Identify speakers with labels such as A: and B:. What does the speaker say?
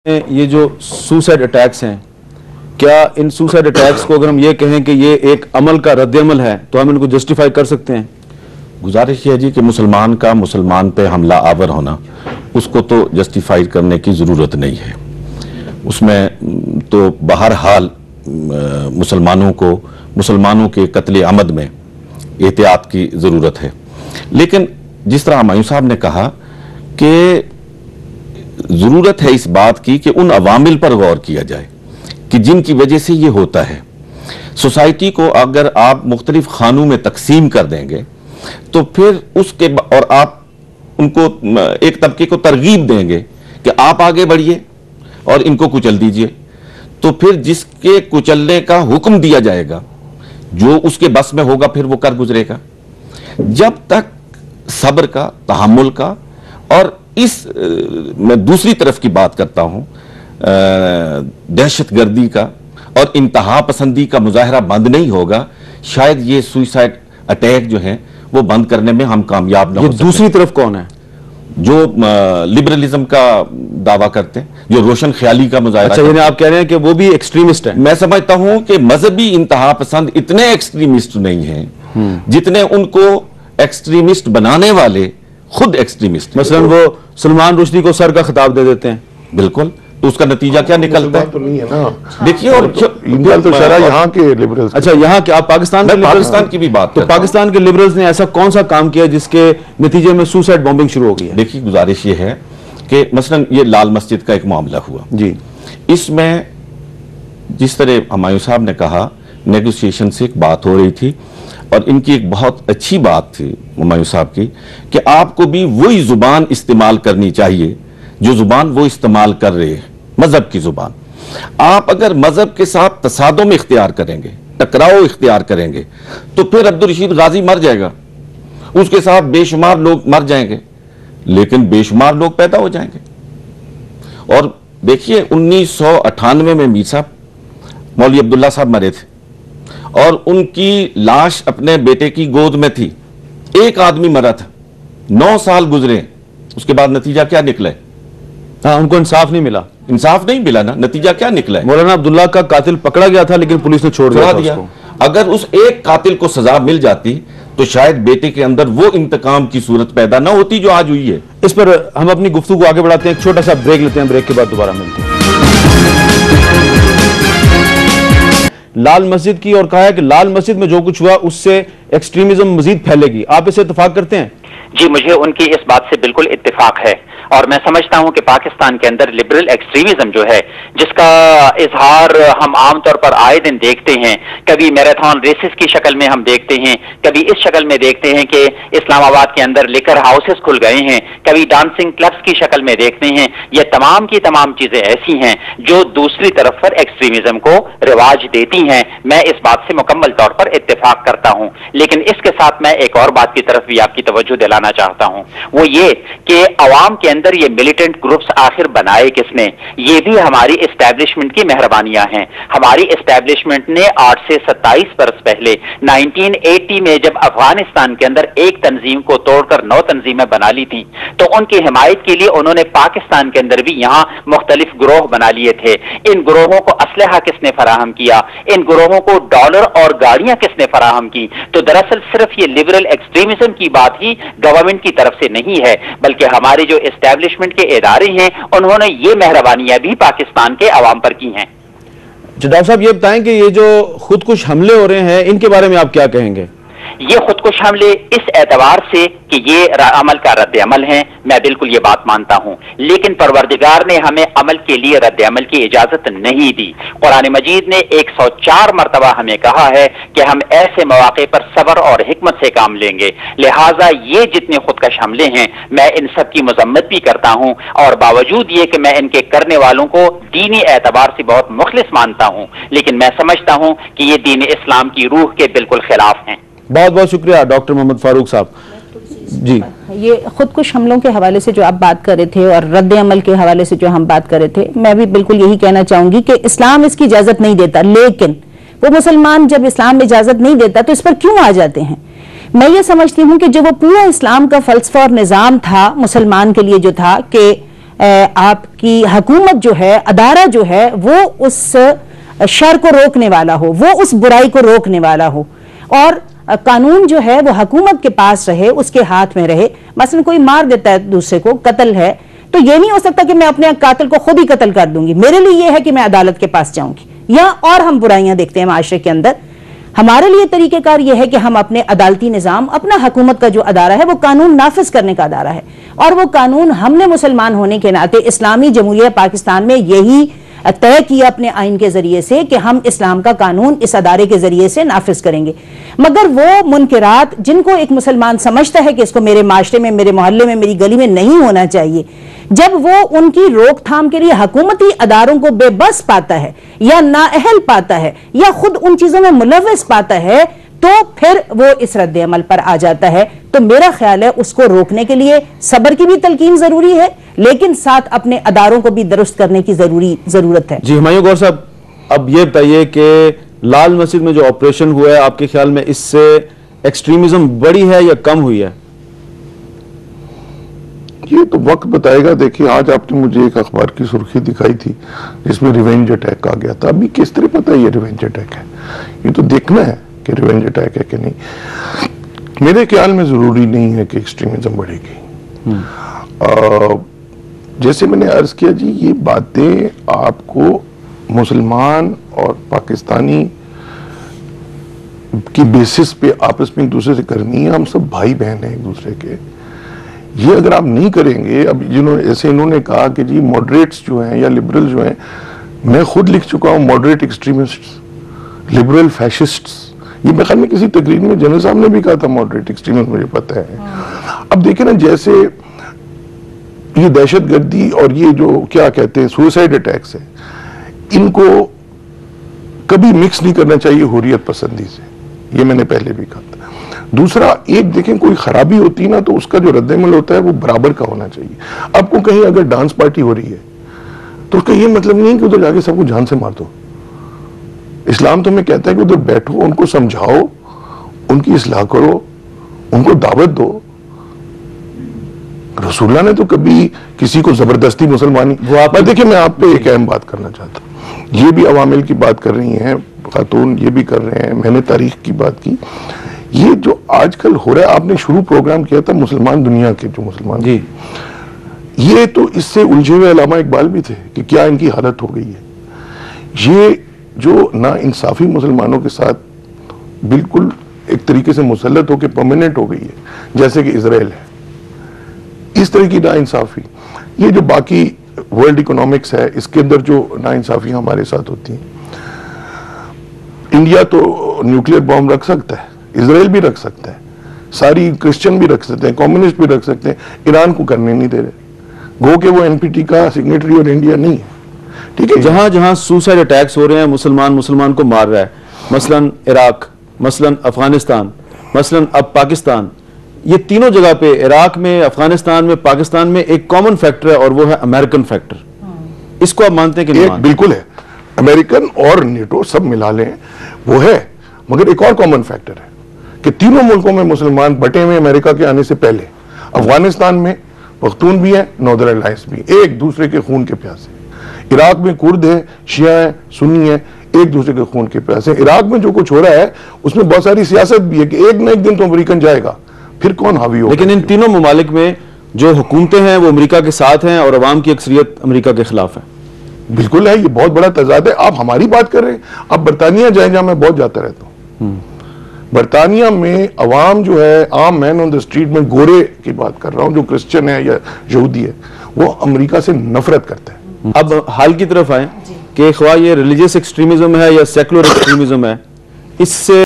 A: ये जो suicide attacks हैं, क्या इन सुसाइड अटैक्स को अगर हम ये कहें कि ये एक अमल का रद्द-ए-अमल है तो हम इनको जस्टिफाई कर सकते हैं?
B: गुजारिश ये है जी कि मुसलमान का मुसलमान पे हमला आवर होना, उसको तो जस्टिफाई करने की ज़रूरत नहीं है। उसमें तो बहरहाल मुसलमानों के कत्ले अमद में एहतियात की ज़रूरत है। लेकिन जिस तरह हुमायूं साहब ने कहा कि ज़रूरत है इस बात की कि उन अवामिल पर गौर किया जाए कि जिनकी वजह से ये होता है। सोसाइटी को अगर आप मुख्तलिफ खानों में तकसीम कर देंगे तो फिर उसके और आप उनको एक तबके को तरगीब देंगे कि आप आगे बढ़िए और इनको कुचल दीजिए, तो फिर जिसके कुचलने का हुक्म दिया जाएगा जो उसके बस में होगा फिर वो कर गुजरेगा। जब तक सब्र का, तहम्मुल का और मैं दूसरी तरफ की बात करता हूं दहशतगर्दी का और इंतहा पसंदी का मुजाहरा बंद नहीं होगा, शायद ये सुसाइड अटैक जो है वो बंद करने में हम कामयाब ना हो सकते।
A: दूसरी तरफ कौन है
B: जो लिबरलिज्म का दावा करते हैं, जो रोशन ख्याली का मुजाहरा।
A: अच्छा, यानी आप कह रहे हैं कि वो भी एक्सट्रीमिस्ट है?
B: मैं समझता हूं कि मजहबी इंतहा पसंद इतने एक्सट्रीमिस्ट नहीं हैं जितने उनको एक्सट्रीमिस्ट बनाने वाले खुद एक्सट्रीमिस्ट।
A: मसलन वो सलमान रुश्दी को सर का खिताब दे देते हैं।
B: बिल्कुल, तो उसका नतीजा क्या निकलता है?
C: तो नहीं है ना।
B: देखिए, और
C: इनका तो शरा यहाँ के लिबरल्स।
A: अच्छा, यहाँ के आप पाकिस्तान
B: की भी बात
A: तो पाकिस्तान के लिबरल्स ने ऐसा कौन सा काम किया जिसके नतीजे में सुसाइड बॉम्बिंग शुरू हो गई है?
B: देखिए, गुजारिश ये है कि मसलन ये लाल मस्जिद का एक मामला हुआ
A: जी,
B: इसमें जिस तरह हुमायूं साहब ने कहा नेगोशिएशन से एक बात हो रही थी और इनकी एक बहुत अच्छी बात थी हुमायूं साहब की कि आपको भी वही जुबान इस्तेमाल करनी चाहिए जो जुबान वो इस्तेमाल कर रहे हैं, मजहब की जुबान। आप अगर मजहब के साथ तसादुम इख्तियार करेंगे, टकराव इख्तियार करेंगे, तो फिर अब्दुल रशीद गाजी मर जाएगा, उसके साथ बेशुमार लोग मर जाएंगे, लेकिन बेशुमार लोग पैदा हो जाएंगे। और देखिए 1998 में मीर साहब मौलवी अब्दुल्ला साहब मरे थे और उनकी लाश अपने बेटे की गोद में थी। एक आदमी मरा था, 9 साल गुजरे, उसके बाद नतीजा क्या निकला?
A: हाँ, उनको इंसाफ नहीं मिला।
B: इंसाफ नहीं मिला ना, नतीजा क्या निकला है?
A: मौलाना अब्दुल्ला का कातिल पकड़ा गया था लेकिन पुलिस ने छोड़ दिया उसको।
B: अगर उस एक कातिल को सजा मिल जाती तो शायद बेटे के अंदर वो इंतकाम की सूरत पैदा ना होती जो आज हुई है।
A: इस पर हम अपनी गुफ्तगू को आगे बढ़ाते हैं, एक छोटा सा ब्रेक लेते हैं, ब्रेक के बाद दोबारा मिलते हैं। लाल मस्जिद की और कहा है कि लाल मस्जिद में जो कुछ हुआ उससे एक्सट्रीमिज्म मजीद फैलेगी, आप इसे इत्तेफाक करते हैं?
D: जी, मुझे उनकी इस बात से बिल्कुल इत्तेफाक है और मैं समझता हूं कि पाकिस्तान के अंदर लिबरल एक्सट्रीमिज्म जो है जिसका इजहार हम आमतौर पर आए दिन देखते हैं, कभी मैराथन रेसेस की शक्ल में हम देखते हैं, कभी इस शक्ल में देखते हैं कि इस्लामाबाद के अंदर लिकर हाउसेस खुल गए हैं, कभी डांसिंग क्लब्स की शक्ल में देखते हैं। ये तमाम की तमाम चीजें ऐसी हैं जो दूसरी तरफ पर एक्सट्रीमिज्म को रिवाज देती हैं। मैं इस बात से मुकम्मल तौर पर इत्तेफाक करता हूं, लेकिन इसके साथ मैं एक और बात की तरफ भी आपकी तवज्जो दिलाना चाहता हूं, वो ये कि अवाम के अंदर ये मिलिटेंट ग्रुप्स आखिर बनाए किसने? ये भी हमारी एस्टैब्लिशमेंट की मेहरबानियां हैं। हमारी एस्टैब्लिशमेंट ने 8 से 27 बरस पहले 1980 में जब अफगानिस्तान के अंदर एक तंजीम को तोड़कर 9 तंजीमें बना ली थी, तो उनकी हिमायत के लिए उन्होंने पाकिस्तान के अंदर भी यहां मुख्तलिफ ग्रोह बना लिए थे। इन ग्रोहों को असलहा किसने फराहम किया? इन ग्रोहों को डॉलर और गाड़ियां किसने फराहम की? तो दरअसल सिर्फ ये लिबरल एक्सट्रीमिज्म की बात ही गवर्नमेंट की तरफ से नहीं है, बल्कि हमारे जो एस्टैब्लिशमेंट के इदारे हैं उन्होंने ये मेहरबानियां भी पाकिस्तान के अवाम पर की हैं।
A: डॉक्टर साहब, ये बताएं कि ये जो खुदकुश हमले हो रहे हैं इनके बारे में आप क्या कहेंगे?
D: ये खुदकुश हमले इस एतबार से कि ये अमल का रद्द अमल है, मैं बिल्कुल ये बात मानता हूं, लेकिन परवरदिगार ने हमें अमल के लिए रद्द अमल की इजाजत नहीं दी। कुरान मजीद ने 104 मरतबा हमें कहा है कि हम ऐसे मौके पर सब्र और हिकमत से काम लेंगे। लिहाजा ये जितने खुदकश हमले हैं मैं इन सब की मजम्मत भी करता हूं और बावजूद ये कि मैं इनके करने वालों को दीनी एतबार से बहुत मुखलिस मानता हूं, लेकिन मैं समझता हूं कि ये दीन इस्लाम की रूह के बिल्कुल खिलाफ हैं।
A: बहुत बहुत शुक्रिया डॉक्टर मोहम्मद फारूक साहब। जी,
E: ये खुदकुश हमलों के हवाले से जो आप बात कर रहे थे और रद्द अमल के हवाले से जो हम बात कर रहे थे, मैं भी बिल्कुल यही कहना चाहूंगी कि इस्लाम इसकी इजाजत नहीं देता, लेकिन वो मुसलमान जब इस्लाम में इजाजत नहीं देता तो इस पर क्यों आ जाते हैं? मैं ये समझती हूँ कि जो वो पूरा इस्लाम का फलसफा और निज़ाम था मुसलमान के लिए जो था कि आपकी हुकूमत जो है, अदारा जो है, वो उस शर को रोकने वाला हो, वो उस बुराई को रोकने वाला हो, और कानून जो है वो हुकूमत के पास रहे, उसके हाथ में रहे। मसलन कोई मार देता है दूसरे को, कत्ल है, तो ये नहीं हो सकता कि मैं अपने कातिल को खुद ही कत्ल कर दूंगी। मेरे लिए यह है कि मैं अदालत के पास जाऊंगी, या और हम बुराइयां देखते हैं माशरे के अंदर। हमारे लिए तरीकेकार यह है कि हम अपने अदालती निजाम, अपना हुकूमत का जो अदारा है वो कानून नाफिज करने का अदारा है, और वो कानून हमने मुसलमान होने के नाते इस्लामी जमहूरिया पाकिस्तान में यही तय किया अपने आइन के जरिए से कि हम इस्लाम का कानून इस अदारे के जरिए से नाफिज करेंगे। मगर वो मुनकरात जिनको एक मुसलमान समझता है कि इसको मेरे माशरे में, मेरे मोहल्ले में, मेरी गली में नहीं होना चाहिए, जब वो उनकी रोकथाम के लिए हुकूमती अदारों को बेबस पाता है, या नाअहल पाता है, या खुद उन चीजों में मुलव्वस पाता है, तो फिर वो इस रद्द अमल पर आ जाता है। तो मेरा ख्याल है उसको रोकने के लिए सब्र की भी तलकीन जरूरी है, लेकिन साथ अपने अदारों को भी दुरुस्त करने की जरूरत है।
A: जी हुमायूं गौर साहब, अब ये बताइए कि लाल मस्जिद में जो ऑपरेशन हुआ है, आपके ख्याल में इससे एक्सट्रीमिज्म बढ़ी है या कम हुई है?
C: ये तो वक्त बताएगा। देखिए, आज आपने मुझे एक अखबार की सुर्खी दिखाई थी जिसमें रिवेंज अटैक आ गया था। अभी किस तरह पता है ये रिवेंज अटैक है? ये तो देखना है कि रिवेंज अटैक है कि नहीं। मेरे ख्याल में जरूरी नहीं है कि एक्सट्रीमिज्म बढ़ेगी। जैसे मैंने अर्ज किया जी, ये बातें आपको मुसलमान और पाकिस्तानी की बेसिस पे आपस में एक दूसरे से करनी है। हम सब भाई बहन हैं एक दूसरे के। ये अगर आप नहीं करेंगे, अब जिन्होंने ऐसे इन्होंने कहा कि जी मॉडरेट्स जो हैं या लिबरल जो हैं, मैं खुद लिख चुका हूं मॉडरेट एक्सट्रीमिस्ट्स, लिबरल फैशिस्ट्स। ये मैं ख्याल में किसी तकरीर में जनरल साहब ने भी कहा था मॉडरेट एक्सट्रीमिस्ट, मुझे पता है। अब देखिए ना, जैसे ये दहशतगर्दी और ये जो क्या कहते हैं सुसाइड अटैक्स है, इनको कभी मिक्स नहीं करना चाहिए हुर्रियत पसंदी से। ये मैंने पहले भी कहा था। दूसरा, एक देखें कोई खराबी होती है ना, तो उसका जो रद्द-ए-अमल होता है वो बराबर का होना चाहिए। आपको कहीं अगर डांस पार्टी हो रही है तो उसका ये मतलब नहीं है कि उधर जाके सबको जान से मार दो। इस्लाम तो हमें कहता है कि उधर बैठो, उनको समझाओ, उनकी इस्लाह करो, उनको दावत दो। रसूलुल्लाह ने तो कभी किसी को जबरदस्ती मुसलमानी देखिए, मैं आप पे एक अहम बात करना चाहता हूं। ये भी अवामिल की बात कर रही हैं खातून, ये भी कर रहे हैं, मैंने तारीख की बात की। ये जो आजकल हो रहा है, आपने शुरू प्रोग्राम किया था मुसलमान दुनिया के जो मुसलमान जी, ये तो इससे उलझे हुए अल्लामा इकबाल भी थे कि क्या इनकी हालत हो गई है। ये जो ना इंसाफी मुसलमानों के साथ बिल्कुल एक तरीके से मुसल्लत होकर परमानेंट हो गई है, जैसे कि इजराइल है। इस तरह की ना इंसाफी, ये जो बाकी वर्ल्ड इकोनॉमिक्स है, इसके अंदर जो ना इंसाफी हमारे साथ होती है। इंडिया तो न्यूक्लियर बॉम्ब रख सकता है, इजराइल भी रख सकता है, सारी क्रिश्चियन भी रख सकते हैं, कम्युनिस्ट भी रख सकते हैं, ईरान को करने नहीं दे रहे। गो के वो एनपीटी का सिग्नेटरी और इंडिया नहीं है। ठीक है,
A: जहां जहां सुसाइड अटैक्स हो रहे हैं, मुसलमान को मार रहा है, मसलन इराक, मसलन अफगानिस्तान, मसलन अब पाकिस्तान, ये तीनों जगह पे, इराक में, अफगानिस्तान में, पाकिस्तान में एक कॉमन फैक्टर है, और वो है अमेरिकन फैक्टर। इसको आप मानते हैं कि नहीं?
C: बिल्कुल है, अमेरिकन और नेटो सब मिला लें वो है, मगर एक और कॉमन फैक्टर है कि तीनों मुल्कों में मुसलमान बटे हुए अमेरिका के आने से पहले। अफगानिस्तान में पख्तून भी है, नॉर्दर्न अलायंस भी, एक दूसरे के खून के प्यासे। इराक में कुर्द है, शिया है, सुन्नी है, एक दूसरे के खून के प्यासे। इराक में जो कुछ हो रहा है उसमें बहुत सारी सियासत भी है कि एक ना एक दिन तो अमेरिकन जाएगा, फिर कौन हावी होगा।
A: लेकिन इन तीनों ममालिक में जो हुकूमतें हैं वो अमेरिका के साथ हैं और अवाम की अक्सरियत अमेरिका के खिलाफ है।
C: बिल्कुल है, ये बहुत बड़ा तजाद है। आप हमारी बात कर रहे हैं, आप बरतानिया जाए, जहां मैं बहुत जाता रहता हूं। बरतानिया में अवाम जो है, आम मैन ऑन द स्ट्रीट में, गोरे की बात कर रहा हूं, जो क्रिश्चियन है या यहूदी है, वो अमेरिका से नफरत करता है।
A: अब हाल की तरफ आए कि ख्वाह ये रिलीजियस एक्सट्रीमिज्म है या सेकुलर एक्सट्रीमिज्म है, इससे